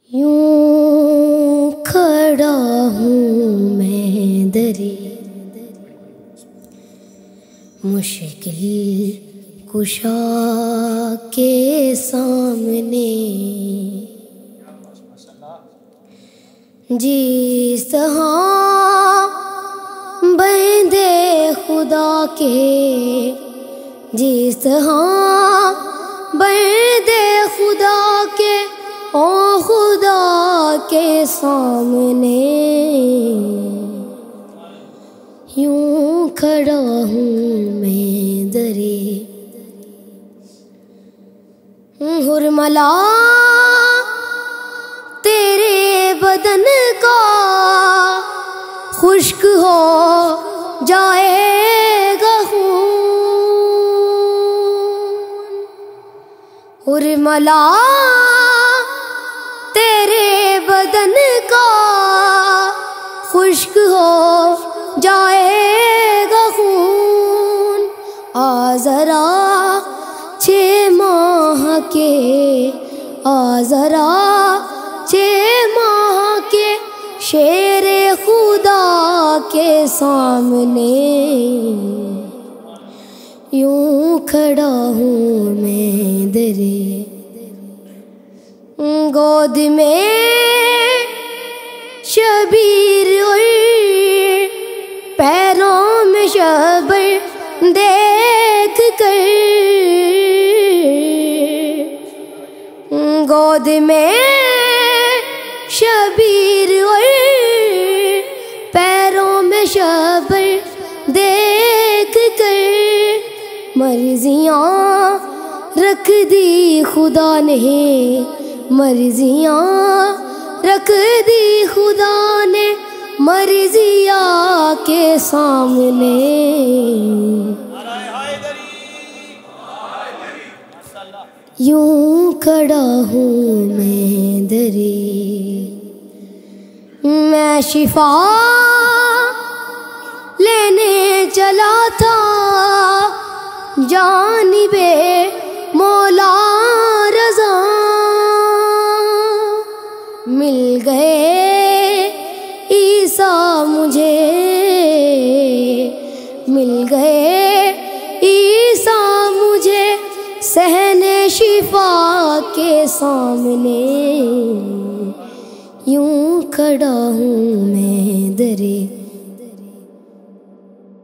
یوں کھڑا ہوں میں درِ مشکل کشا کے سامنے، جس طرح بندے خدا کے، جس طرح بندے خدا کے او خدا کے سامنے، یوں کھڑا ہوں میں درِ حرملا تیرے بدن کا خشک ہو جائے گا خون، حرملا تیرے بدن کا خشک ہو جائے گا خون، آ ذرا 6 ماہ کے، آ ذرا 6 ماہ کے شیر خدا کے سامنے، یوں کھڑا ہوں میں درِ گود میں شبیر اور پیروں میں شبر دیکھ کر، گود میں شبیر اور پیروں میں شبر دیکھ کر، مرضیاں رکھ دی خدا نے، مرضیاں رکھ دی خدا نے مرضیہ کے سامنے، یوں کھڑا ہوں میں درِ میں شفا لینے چلا تھا جانب مولا رضا، مل گئے عیسیٰ مجھے، مل گئے عیسیٰ مجھے صحن شفا کے سامنے، یوں کھڑا ہوں میں درِ